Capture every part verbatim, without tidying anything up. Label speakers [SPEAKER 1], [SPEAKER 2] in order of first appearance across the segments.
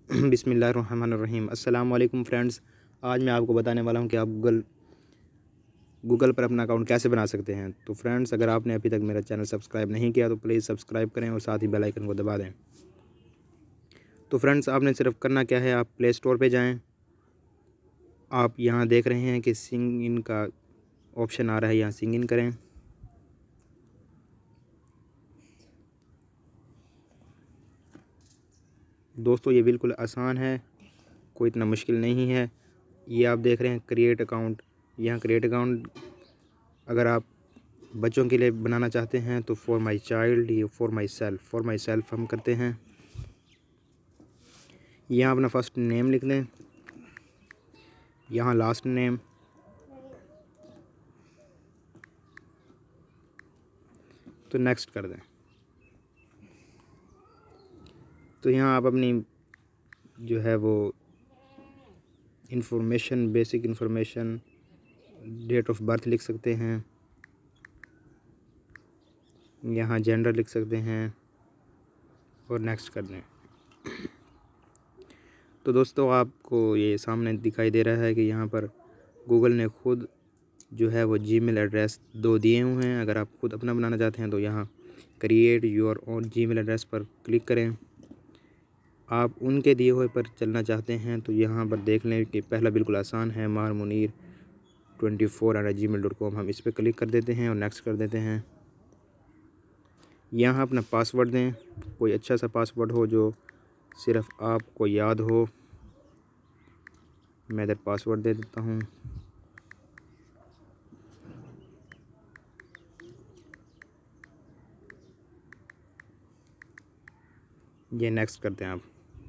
[SPEAKER 1] बिस्मिल्लाहिर्रहमानिर्रहीम। अस्सलाम वालेकुम फ्रेंड्स। आज मैं आपको बताने वाला हूं कि आप गूगल गूगल पर अपना अकाउंट कैसे बना सकते हैं। तो फ्रेंड्स, अगर आपने अभी तक मेरा चैनल सब्सक्राइब नहीं किया तो प्लीज़ सब्सक्राइब करें और साथ ही बेल आइकन को दबा दें। तो फ्रेंड्स, आपने सिर्फ करना क्या है, आप प्ले स्टोर पे जाएं। आप यहां देख रहे हैं कि सिंग इन का ऑप्शन आ रहा है, यहाँ सिंग इन करें। दोस्तों, ये बिल्कुल आसान है, कोई इतना मुश्किल नहीं है। ये आप देख रहे हैं क्रिएट अकाउंट। यहाँ क्रिएट अकाउंट अगर आप बच्चों के लिए बनाना चाहते हैं तो फॉर माई चाइल्ड, ये for myself for myself हम करते हैं। यहाँ अपना फर्स्ट नेम लिख दें, यहाँ लास्ट नेम, तो नेक्स्ट कर दें। तो यहाँ आप अपनी जो है वो information, basic information, date of birth लिख सकते हैं, यहाँ जेंडर लिख सकते हैं और नेक्स्ट कर दें। तो दोस्तों, आपको ये सामने दिखाई दे रहा है कि यहाँ पर गूगल ने खुद जो है वो जीमेल एड्रेस दो दिए हुए हैं। अगर आप खुद अपना बनाना चाहते हैं तो यहाँ create your own Gmail address पर क्लिक करें। आप उनके दिए हुए पर चलना चाहते हैं तो यहाँ पर देख लें कि पहला बिल्कुल आसान है, मार Munir twenty four eight Gmail dot com. हम इस पर क्लिक कर देते हैं और नेक्स्ट कर देते हैं। यहाँ अपना पासवर्ड दें, कोई अच्छा सा पासवर्ड हो जो सिर्फ आपको याद हो। मैं इधर पासवर्ड दे देता हूँ। ये नेक्स्ट करते हैं आप।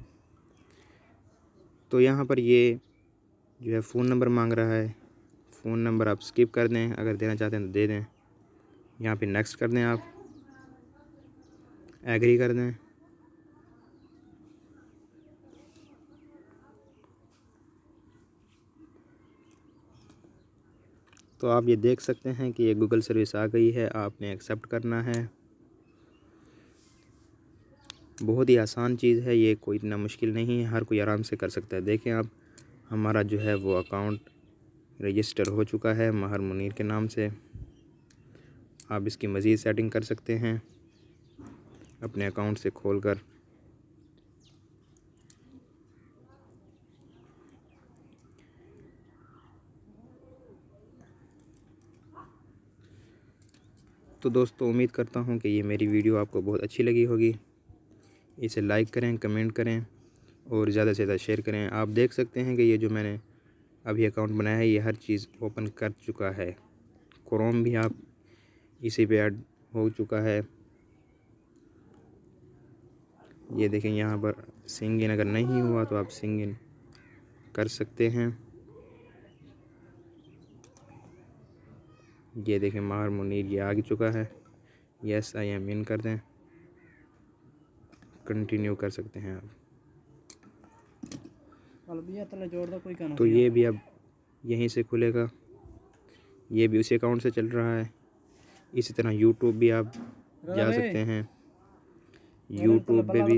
[SPEAKER 1] तो यहाँ पर ये जो है फ़ोन नंबर मांग रहा है, फ़ोन नंबर आप स्किप कर दें, अगर देना चाहते हैं तो दे दें। यहाँ पे नेक्स्ट कर दें, आप एग्री कर दें। तो आप ये देख सकते हैं कि ये गूगल सर्विस आ गई है, आपने एक्सेप्ट करना है। बहुत ही आसान चीज़ है ये, कोई इतना मुश्किल नहीं है, हर कोई आराम से कर सकता है। देखें आप, हमारा जो है वो अकाउंट रजिस्टर हो चुका है महर मुनीर के नाम से। आप इसकी मज़ीद सेटिंग कर सकते हैं अपने अकाउंट से खोलकर। तो दोस्तों, उम्मीद करता हूँ कि ये मेरी वीडियो आपको बहुत अच्छी लगी होगी। इसे लाइक करें, कमेंट करें और ज़्यादा से ज़्यादा शेयर करें। आप देख सकते हैं कि ये जो मैंने अभी अकाउंट बनाया है, ये हर चीज़ ओपन कर चुका है। क्रोम भी आप इसी पे ऐड हो चुका है। ये देखें, यहाँ पर सिंग इन अगर नहीं हुआ तो आप सिंग इन कर सकते हैं। ये देखें महर मुनीर, ये आ चुका है। यस आई एम इन कर दें, कंटिन्यू कर सकते हैं आप। तो ये भी अब यहीं से खुलेगा, ये भी उसी अकाउंट से चल रहा है। इसी तरह यूट्यूब भी आप जा सकते हैं, यूट्यूब पे भी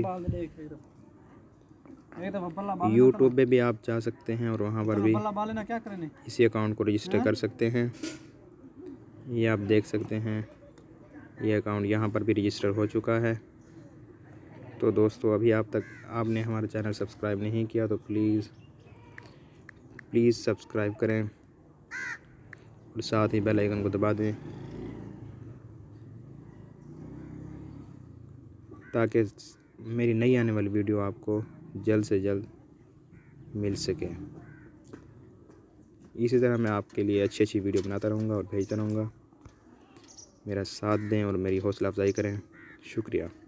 [SPEAKER 1] यूट्यूब पे भी आप जा सकते हैं और वहाँ पर भी इसी अकाउंट को रजिस्टर कर सकते हैं। ये आप देख सकते हैं, ये अकाउंट यहाँ पर भी रजिस्टर हो चुका है। तो दोस्तों, अभी आप तक आपने हमारा चैनल सब्सक्राइब नहीं किया तो प्लीज़ प्लीज़ सब्सक्राइब करें और साथ ही बेल आइकन को दबा दें ताकि मेरी नई आने वाली वीडियो आपको जल्द से जल्द मिल सके। इसी तरह मैं आपके लिए अच्छी अच्छी वीडियो बनाता रहूँगा और भेजता रहूँगा। मेरा साथ दें और मेरी हौसला अफजाई करें। शुक्रिया।